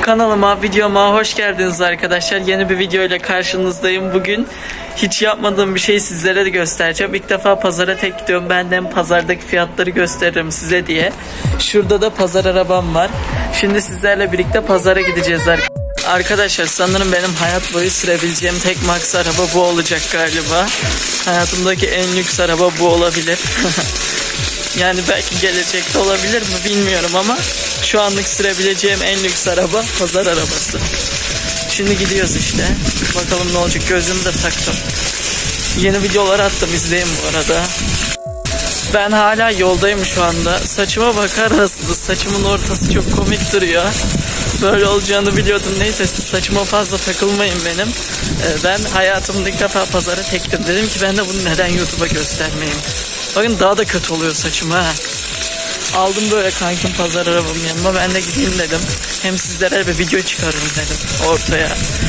Kanalıma, videoma hoş geldiniz arkadaşlar. Yeni bir video ile karşınızdayım. Bugün hiç yapmadığım bir şeyi sizlere de göstereceğim. İlk defa pazara tek gidiyorum. Ben de pazardaki fiyatları gösteririm size diye. Şurada da pazar arabam var. Şimdi sizlerle birlikte pazara gideceğiz arkadaşlar. Sanırım benim hayat boyu sürebileceğim tek max araba bu olacak galiba. Hayatımdaki en lüks araba bu olabilir. Yani belki gelecekte olabilir mi bilmiyorum ama şu anlık sürebileceğim en lüks araba pazar arabası. Şimdi gidiyoruz işte. Bakalım ne olacak. Gözümü de taktım. Yeni videolar attım, izleyin bu arada. Ben hala yoldayım şu anda. Saçıma bakar mısınız? Saçımın ortası çok komik duruyor. Böyle olacağını biliyordum. Neyse siz saçıma fazla takılmayın benim. Ben hayatımda ilk defa pazara tektim. Dedim ki ben de bunu neden YouTube'a göstermeyeyim. Bakın daha da kötü oluyor saçım ha. Aldım böyle kankim pazar arabamın yanıma. Ben de gideyim dedim. Hem sizlere bir video çıkarırım dedim ortaya.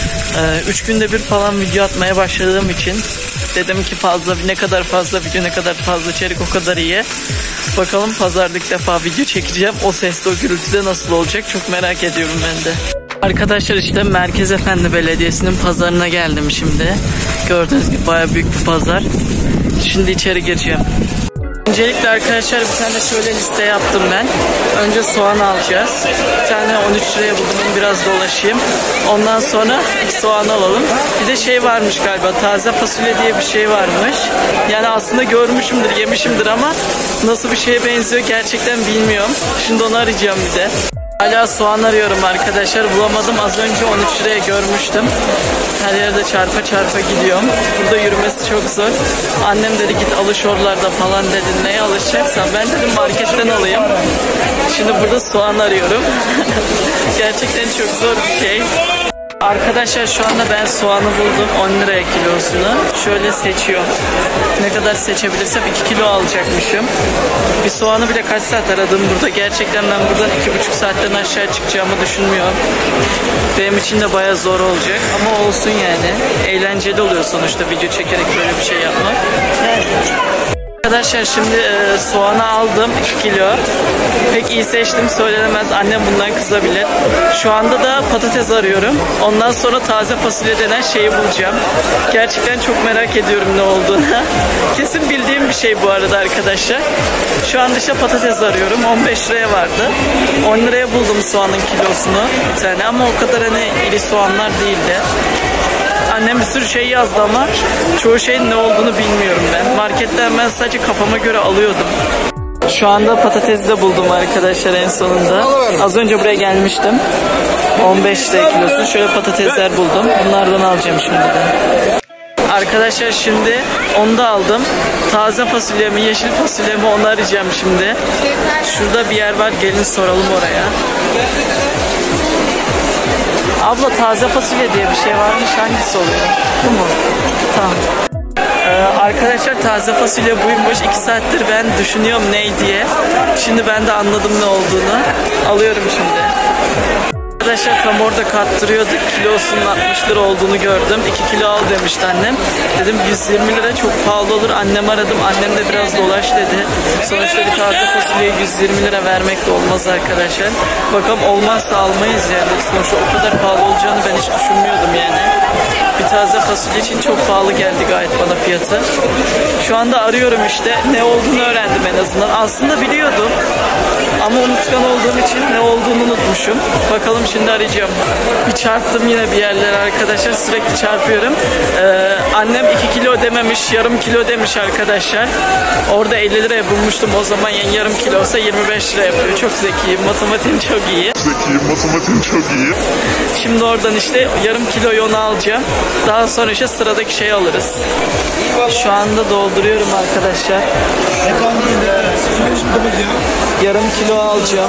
3 günde bir falan video atmaya başladığım için dedim ki ne kadar fazla video, ne kadar fazla içerik o kadar iyi. Bakalım pazarda ilk defa video çekeceğim. O sesle, o gürültüde nasıl olacak çok merak ediyorum ben de. Arkadaşlar işte Merkez Efendi Belediyesi'nin pazarına geldim şimdi. Gördüğünüz gibi bayağı büyük bir pazar. Şimdi içeri gireceğim. Öncelikle arkadaşlar bir tane şöyle liste yaptım ben. Önce soğan alacağız. Bir tane 13 liraya buldum. Biraz dolaşayım. Ondan sonra soğan alalım. Bir de şey varmış galiba. Taze fasulye diye bir şey varmış. Yani aslında görmüşümdür, yemişimdir ama nasıl bir şeye benziyor gerçekten bilmiyorum. Şimdi onu arayacağım bir de. Hala soğan arıyorum arkadaşlar. Bulamadım. Az önce 13 liraya görmüştüm. Her yerde çarpa çarpa gidiyorum. Burada yürümesi çok zor. Annem dedi git alış oralarda falan dedi. Neye alışacaksan ben dedim marketten alayım. Şimdi burada soğan arıyorum. Gerçekten çok zor bir şey. Arkadaşlar şu anda ben soğanı buldum 10 liraya kilosunu. Şöyle seçiyorum. Ne kadar seçebilirsem 2 kilo alacakmışım. Bir soğanı bile kaç saat aradım burada. Gerçekten ben buradan 2,5 saatten aşağı çıkacağımı düşünmüyorum. Benim için de bayağı zor olacak ama olsun yani. Eğlenceli oluyor sonuçta video çekerek böyle bir şey yapmak. Arkadaşlar şimdi soğanı aldım 2 kilo. Pek iyi seçtim söylenemez. Annem bundan kızabilir. Şu anda da patates arıyorum. Ondan sonra taze fasulye denen şeyi bulacağım. Gerçekten çok merak ediyorum ne olduğunu. Kesin bildiğim bir şey bu arada arkadaşlar. Şu anda işte patates arıyorum. 15 liraya vardı. 10 liraya buldum soğanın kilosunu bir tane ama o kadar hani iri soğanlar değildi. Annem bir sürü şey yazdı ama çoğu şeyin ne olduğunu bilmiyorum ben. Marketten ben sadece kafama göre alıyordum. Şu anda patates de buldum arkadaşlar en sonunda. Az önce buraya gelmiştim. 15 lira kilosu. Şöyle patatesler buldum. Bunlardan alacağım şimdi de. Arkadaşlar şimdi onu da aldım. Taze fasulye mi, yeşil fasulye mi onu arayacağım şimdi. Şurada bir yer var. Gelin soralım oraya. Abla taze fasulye diye bir şey varmış. Hangisi oluyor? Bu mu? Tamam. Arkadaşlar taze fasulye buymuş. 2 saattir ben düşünüyorum ne diye. Şimdi ben de anladım ne olduğunu. Alıyorum şimdi. Arkadaşlar tam orada kattırıyorduk. Kilosunun 60 lira olduğunu gördüm. 2 kilo al demişti annem. Dedim 120 lira çok pahalı olur. Annemi aradım. Annem de biraz dolaş dedi. Sonuçta bir taze fasulyeye 120 lira vermek de olmaz arkadaşlar. Bakalım olmazsa almayız yani. Sonuçta o kadar pahalı olacağını ben hiç düşünmüyordum yani. Bir taze fasulye için çok pahalı geldi gayet bana fiyatı. Şu anda arıyorum işte. Ne olduğunu öğrendim en azından. Aslında biliyordum. Ama unutkan olduğum için ne olduğunu unutmuşum. Bakalım şimdi arayacağım. Bir çarptım yine bir yerlere arkadaşlar. Sürekli çarpıyorum. Annem 2 kilo dememiş. Yarım kilo demiş arkadaşlar. Orada 50 liraya bulmuştum. O zaman yarım kilo olsa 25 lira yapıyor. Çok zekiyim. Matematiğim çok iyi. Şimdi oradan işte yarım kilo onu alacağım. Daha sonra işte sıradaki şeyi alırız. Şu anda dolduruyorum arkadaşlar. Yarım kilo alacağım.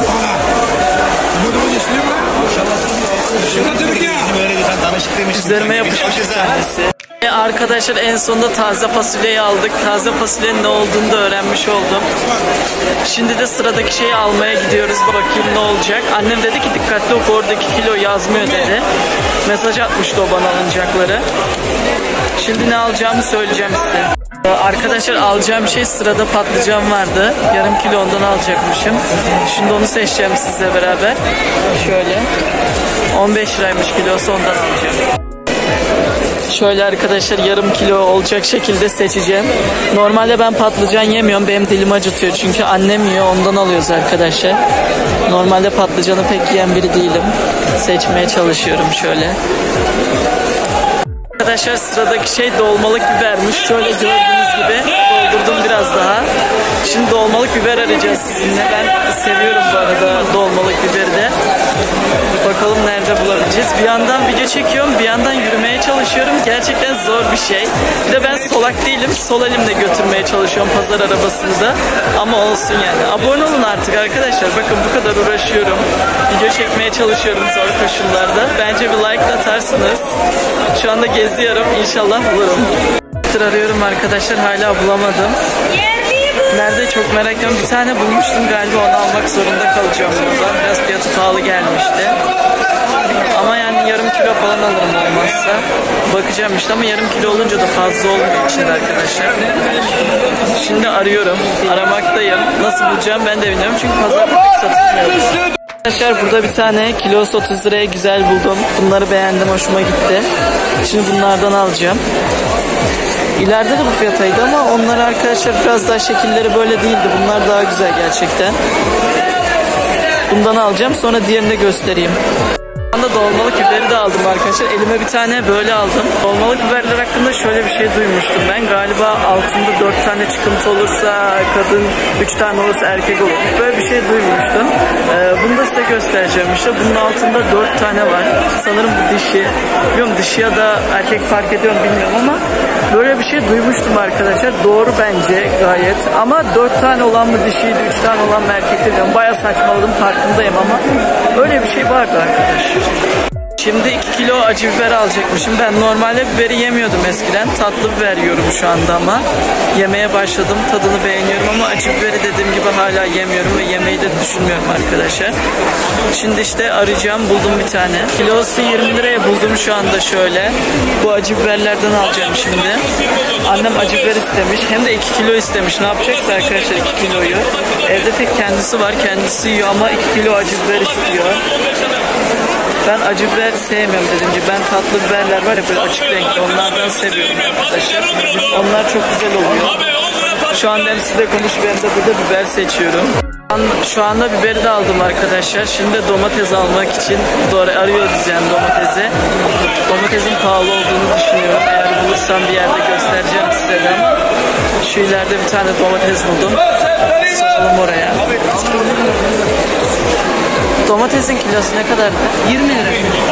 Üzerime yapışmış bir tanesi. Arkadaşlar en sonunda taze fasulyeyi aldık. Taze fasulyenin ne olduğunu da öğrenmiş oldum. Şimdi de sıradaki şeyi almaya gidiyoruz. Bakayım ne olacak. Annem dedi ki dikkatli oku orada 2 kilo yazmıyor dedi. Mesaj atmıştı o bana alınacakları. Şimdi ne alacağımı söyleyeceğim size. Arkadaşlar alacağım şey sırada patlıcan vardı. Yarım kilo ondan alacakmışım. Şimdi onu seçeceğim sizle beraber. Şöyle. 15 liraymış kilosu, ondan alacağım. Şöyle arkadaşlar yarım kilo olacak şekilde seçeceğim. Normalde ben patlıcan yemiyorum. Benim dilim acıtıyor çünkü annem yiyor, ondan alıyoruz arkadaşlar. Normalde patlıcanı pek yiyen biri değilim. Seçmeye çalışıyorum şöyle. Arkadaşlar sıradaki şey dolmalık bibermiş. Şöyle gördüğünüz gibi doldurdum biraz daha. Şimdi dolmalık biber arayacağız sizinle. Ben seviyorum bu arada dolmalık biberi de. Bakalım nerede bulabileceğiz. Bir yandan video çekiyorum, bir yandan yürümeye çalışıyorum. Gerçekten zor bir şey. Bir de ben solak değilim. Sol elimle götürmeye çalışıyorum pazar arabasını da. Ama olsun yani. Abone olun artık arkadaşlar. Bakın bu kadar uğraşıyorum. Video çekmeye çalışıyorum zor koşullarda. Bence bir like atarsınız. Şu anda geziyorum. İnşallah bulurum. Arıyorum arkadaşlar. Hala bulamadım. Nerede çok merak ediyorum. Bir tane bulmuştum galiba, onu almak zorunda kalacağım buradan. Biraz fiyatı pahalı gelmişti. Ama yani yarım kilo falan alırım olmazsa. Bakacağım işte, ama yarım kilo olunca da fazla olmuyor içinde arkadaşlar. Şimdi arıyorum. Aramaktayım. Nasıl bulacağım ben de bilmiyorum. Çünkü pazarda pek satılmıyor. Arkadaşlar burada bir tane kilosu 30 liraya güzel buldum. Bunları beğendim, hoşuma gitti. Şimdi bunlardan alacağım. İleride de bu fiyataydı ama onlar arkadaşlar biraz daha şekilleri böyle değildi. Bunlar daha güzel gerçekten. Bundan alacağım, sonra diğerini de göstereyim. Dolmalık biberi de aldım arkadaşlar. Elime bir tane böyle aldım. Dolmalık biberler hakkında şöyle bir şey duymuştum ben. Galiba altında 4 tane çıkıntı olursa kadın, 3 tane olursa erkek olurmuş. Böyle bir şey duymuştum. Bunu da size göstereceğim işte. Bunun altında 4 tane var. Sanırım bu dişi. Bilmiyorum dişi ya da erkek fark ediyorum bilmiyorum ama böyle bir şey duymuştum arkadaşlar. Doğru bence gayet. Ama 4 tane olan mı dişiydi, 3 tane olan mı erkekti bilmiyorum. Bayağı saçmaladım, farkındayım ama öyle bir şey vardı arkadaşlar. Şimdi 2 kilo acı biber alacakmışım. Ben normalde biberi yemiyordum eskiden. Tatlı biber yiyorum şu anda ama yemeye başladım. Tadını beğeniyorum ama acı biberi dediğim gibi hala yemiyorum ve yemeyi de düşünmüyorum arkadaşlar. Şimdi işte arayacağım. Buldum bir tane. Kilosu 20 liraya buldum şu anda şöyle. Bu acı biberlerden alacağım şimdi. Annem acı biber istemiş. Hem de 2 kilo istemiş. Ne yapacaksa arkadaşlar 2 kiloyu. Evde tek kendisi var. Kendisi yiyor ama 2 kilo acı biber istiyor. Ben acı biber sevmiyorum dediğim gibi. Ben tatlı biberler var ya böyle açık renkli, onlardan seviyorum arkadaşlar. Onlar çok güzel oluyor. Şu anda hem size konuşup hem de burada biber seçiyorum. Şu anda biberi de aldım arkadaşlar. Şimdi domates almak için arıyoruz yani domatesi. Domatesin pahalı olduğunu düşünüyorum. Eğer bulursam bir yerde göstereceğim size de. Şu ileride bir tane domates buldum. Soralım oraya. Domatesin kilosu ne kadardı? 20 lira.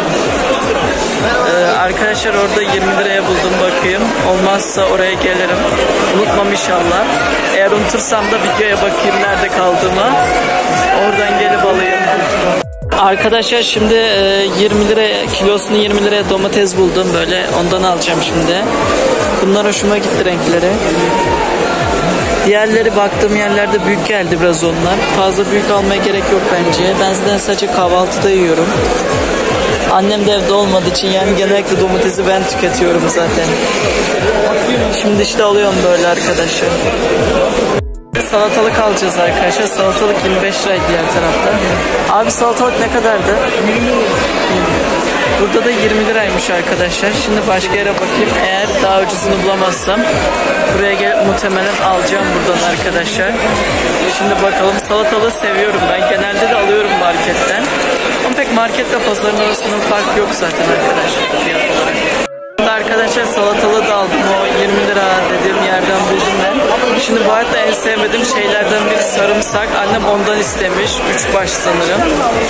Arkadaşlar orada 20 liraya buldum, bakayım. Olmazsa oraya gelirim. Unutmam inşallah. Eğer unutursam da videoya bakayım nerede kaldığımı. Oradan gelip alayım. Arkadaşlar şimdi 20 liraya, kilosunu 20 liraya domates buldum böyle. Ondan alacağım şimdi. Bunlar hoşuma gitti renkleri. Diğerleri baktığım yerlerde büyük geldi biraz onlar. Fazla büyük almaya gerek yok bence. Ben zaten sadece kahvaltıda yiyorum. Annem de evde olmadığı için yani genellikle domatesi ben tüketiyorum zaten. Şimdi işte alıyorum böyle arkadaşlar. Salatalık alacağız arkadaşlar. Salatalık 25 liraydı diğer tarafta. Abi salatalık ne kadardı? Burada da 20 liraymış arkadaşlar. Şimdi başka yere bakayım. Eğer daha ucuzunu bulamazsam buraya gelip muhtemelen alacağım buradan arkadaşlar. Şimdi bakalım, salatalığı seviyorum ben. Genelde de alıyorum marketten. Ama pek marketle pazarın arasında fark yok zaten arkadaşlar fiyat olarak. Arkadaşlar salatalığı da aldım, o 20 lira dediğim yerden buldum ben. Şimdi bu hayatta en sevmediğim şeylerden biri sarımsak. Annem ondan istemiş, 3 baş sanırım.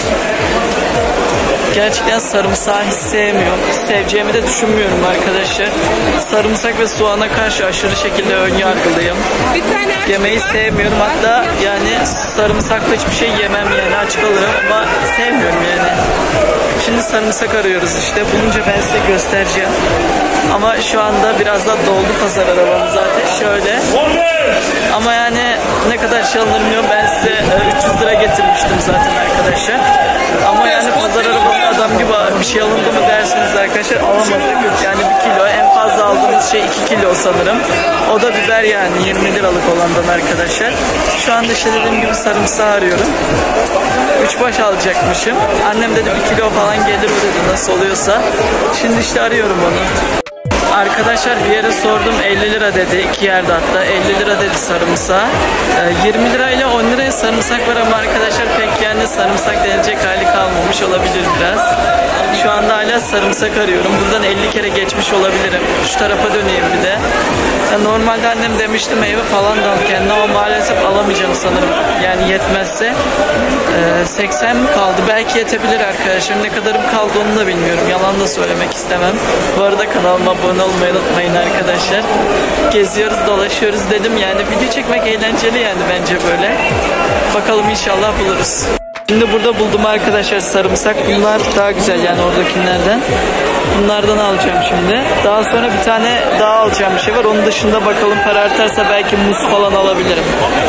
Gerçekten sarımsağı hiç sevmiyorum. Seveceğimi de düşünmüyorum arkadaşlar. Sarımsak ve soğana karşı aşırı şekilde önyargılıyım. Yemeği sevmiyorum, hatta yani sarımsakla hiçbir şey yemem yani, aç kalırım ama sevmiyorum yani. Şimdi sarımsak arıyoruz işte. Bulunca ben size göstereceğim. Ama şu anda biraz da doldu pazar arabamız zaten şöyle. Ama yani ne kadar şey alınır bilmiyorum. Ben size 300 lira getirmiştim zaten arkadaşlar. Ama yani pazar arabası adam gibi bir şey alındı mı dersiniz arkadaşlar, alamadık. Yani 1 kilo en fazla aldığımız şey 2 kilo sanırım. O da biber yani 20 liralık olandan arkadaşlar. Şu anda işte dediğim gibi sarımsağı arıyorum. 3 baş alacakmışım. Annem dedi 1 kilo falan gelir o dedi nasıl oluyorsa. Şimdi işte arıyorum onu. Arkadaşlar bir yere sordum 50 lira dedi, 2 yerde hatta 50 lira dedi sarımsağı. 20 lirayla 10 liraya sarımsak var ama arkadaşlar pek yani sarımsak denilecek hali kalmamış olabilir biraz. Şu anda hala sarımsak arıyorum. Buradan 50 kere geçmiş olabilirim. Şu tarafa döneyim bir de. Normalde annem demişti meyve falan da al kendine ama maalesef alamayacağım sanırım. Yani yetmezse. 80 mi kaldı? Belki yetebilir arkadaşlar. Ne kadarım kaldı onu da bilmiyorum. Yalan da söylemek istemem. Bu arada kanalıma abone olmayı unutmayın arkadaşlar. Geziyoruz, dolaşıyoruz dedim. Yani video çekmek eğlenceli yani bence böyle. Bakalım inşallah buluruz. Şimdi burada buldum arkadaşlar sarımsak. Bunlar daha güzel yani oradakilerden. Bunlardan alacağım şimdi. Daha sonra bir tane daha alacağım bir şey var. Onun dışında bakalım para artarsa belki muz falan alabilirim.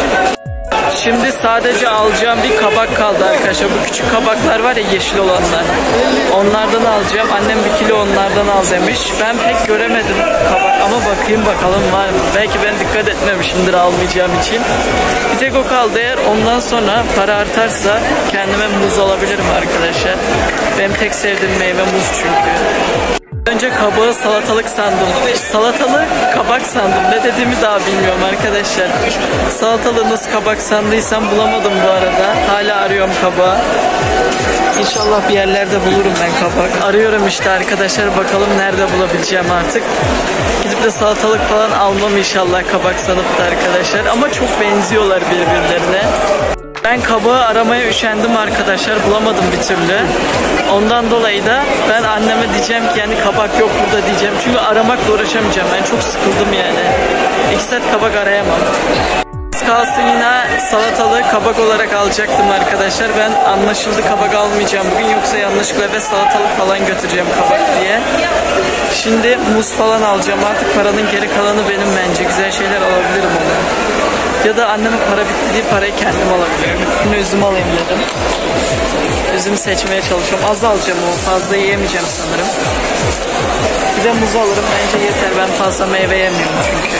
Şimdi sadece alacağım bir kabak kaldı arkadaşlar. Bu küçük kabaklar var ya yeşil olanlar. Onlardan alacağım. Annem 1 kilo onlardan al demiş. Ben pek göremedim kabak ama bakayım bakalım var mı? Belki ben dikkat etmemişimdir almayacağım için. Bir tek o kaldı eğer ondan sonra para artarsa kendime muz alabilirim arkadaşlar. Benim tek sevdiğim meyve muz çünkü. Önce kabağı salatalık sandım. Salatalık kabak sandım. Ne dediğimi daha bilmiyorum arkadaşlar. Salatalığı nasıl kabak sandıysam bulamadım bu arada. Hala arıyorum kabağı. İnşallah bir yerlerde bulurum ben kabak. Arıyorum işte arkadaşlar. Bakalım nerede bulabileceğim artık. Gidip de salatalık falan almam inşallah kabak sanıp da arkadaşlar. Ama çok benziyorlar birbirlerine. Ben kabağı aramaya üşendim arkadaşlar, bulamadım bir türlü. Ondan dolayı da ben anneme diyeceğim ki yani kabak yok burada diyeceğim. Çünkü aramakla uğraşamayacağım, ben çok sıkıldım yani. 2 saat kabak arayamam. Kalsın yine salatalığı kabak olarak alacaktım arkadaşlar. Ben anlaşıldı kabak almayacağım bugün, yoksa yanlışlıkla ve salatalık falan götüreceğim kabak diye. Şimdi muz falan alacağım artık, paranın geri kalanı benim bence. Güzel şeyler alabilirim ona. Ya da annemin para bitti diye parayı kendim alabilirim. Şimdi üzüm alayım dedim. Üzüm seçmeye çalışıyorum. Az alacağım o. Fazla yiyemeyeceğim sanırım. Bir de muz alırım. Bence yeter. Ben fazla meyve yemiyorum çünkü.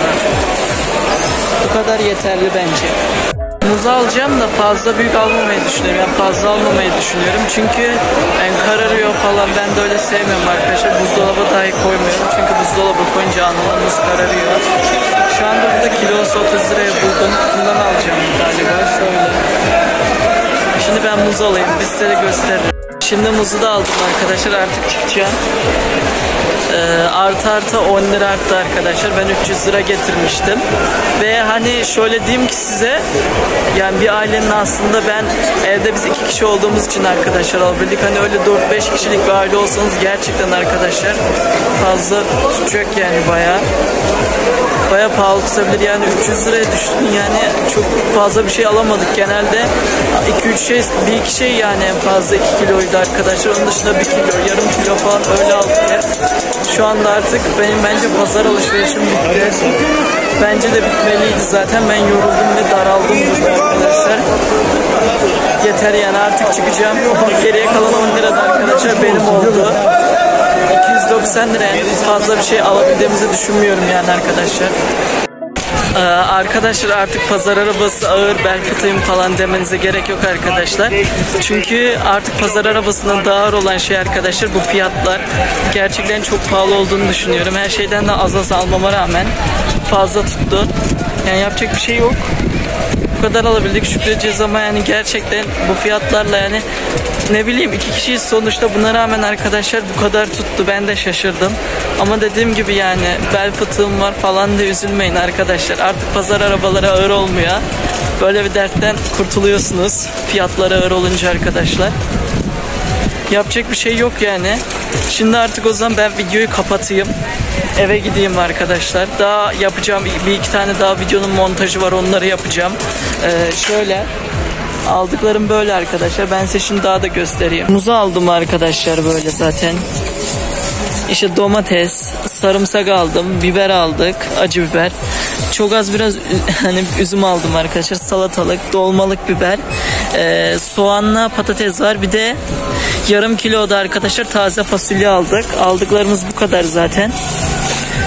Bu kadar yeterli bence. Muzu alacağım da fazla büyük almamayı düşünüyorum. Yani fazla almamayı düşünüyorum. Çünkü yani kararıyor falan. Ben de öyle sevmiyorum arkadaşlar. Buzdolabı dahi koymuyorum. Çünkü buzdolabı koyunca anılan muz kararıyor. Şu anda burada kilosu 30 liraya buldum. Bundan alacağım galiba. Şöyle. Şimdi ben muz alayım. Biz size de gösteririm. Şimdi muzu da aldım arkadaşlar. Artık çıkacağım. Artı 10 lira arttı arkadaşlar. Ben 300 lira getirmiştim. Ve hani şöyle diyeyim ki size, yani bir ailenin aslında, ben evde biz 2 kişi olduğumuz için arkadaşlar alabildik. Hani öyle 4-5 kişilik bir aile olsanız gerçekten arkadaşlar fazla tutacak yani bayağı pahalı tutabilir yani. 300 liraya düştün yani, çok fazla bir şey alamadık. Genelde 2-3 şey, 1-2 şey yani en fazla 2 kiloydu arkadaşlar. Onun dışında 1 kilo, yarım kilo falan öyle aldık hep. Şu anda artık benim bence pazar alışverişim bitti. Bence de bitmeliydi zaten. Ben yoruldum ve daraldım burada arkadaşlar. Yeter yani, artık çıkacağım. Geriye kalan 10 lira da arkadaşlar benim oldu. 290 lira, yani fazla bir şey alabildiğimizi düşünmüyorum yani arkadaşlar. Arkadaşlar artık pazar arabası ağır, bel fıtığım falan demenize gerek yok arkadaşlar. Çünkü artık pazar arabasından daha ağır olan şey arkadaşlar bu fiyatlar. Gerçekten çok pahalı olduğunu düşünüyorum. Her şeyden de az almama rağmen fazla tuttu. Yani yapacak bir şey yok. Bu kadar alabildik, şükredeceğiz ama yani gerçekten bu fiyatlarla yani ne bileyim, 2 kişiyiz sonuçta, buna rağmen arkadaşlar bu kadar tuttu. Ben de şaşırdım. Ama dediğim gibi yani bel fıtığım var falan da üzülmeyin arkadaşlar. Artık pazar arabaları ağır olmuyor. Böyle bir dertten kurtuluyorsunuz fiyatları ağır olunca arkadaşlar. Yapacak bir şey yok yani. Şimdi artık o zaman ben videoyu kapatayım. Eve gideyim arkadaşlar. Daha yapacağım bir iki tane daha videonun montajı var, onları yapacağım. Şöyle aldıklarım böyle arkadaşlar. Ben size şimdi daha da göstereyim. Muzu aldım arkadaşlar böyle zaten. İşte domates, sarımsak aldım, biber aldık, acı biber. Çok az biraz hani üzüm aldım arkadaşlar. Salatalık, dolmalık biber, soğanla patates var. Bir de yarım kilo da arkadaşlar taze fasulye aldık. Aldıklarımız bu kadar zaten.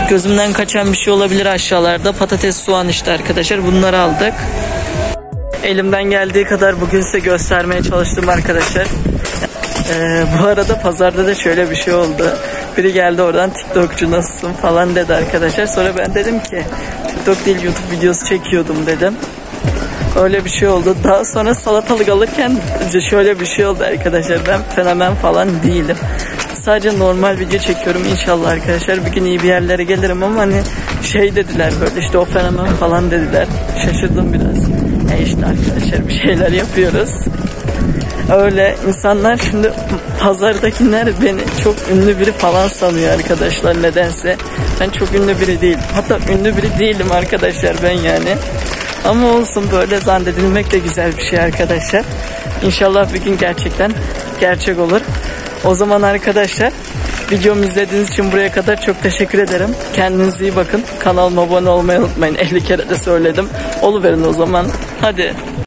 Gözümden kaçan bir şey olabilir aşağılarda. Patates, soğan işte arkadaşlar. Bunları aldık. Elimden geldiği kadar bugün size göstermeye çalıştım arkadaşlar. Bu arada pazarda da şöyle bir şey oldu. Biri geldi oradan, TikTokçu nasılsın falan dedi arkadaşlar. Sonra ben dedim ki TikTok değil, YouTube videosu çekiyordum dedim. Öyle bir şey oldu. Daha sonra salatalık alırken şöyle bir şey oldu arkadaşlar. Ben fenomen falan değilim. Sadece normal video çekiyorum inşallah arkadaşlar. Bir gün iyi bir yerlere gelirim ama hani şey dediler, böyle işte o fenomen falan dediler. Şaşırdım biraz. İşte arkadaşlar bir şeyler yapıyoruz. Öyle insanlar şimdi pazardakiler beni çok ünlü biri falan sanıyor arkadaşlar nedense. Ben çok ünlü biri değilim. Hatta ünlü biri değilim arkadaşlar ben yani. Ama olsun, böyle zannedilmek de güzel bir şey arkadaşlar. İnşallah bir gün gerçekten gerçek olur. O zaman arkadaşlar videomu izlediğiniz için buraya kadar çok teşekkür ederim. Kendinize iyi bakın. Kanalıma abone olmayı unutmayın. 50 kere de söyledim. Oluverin o zaman. Hadi.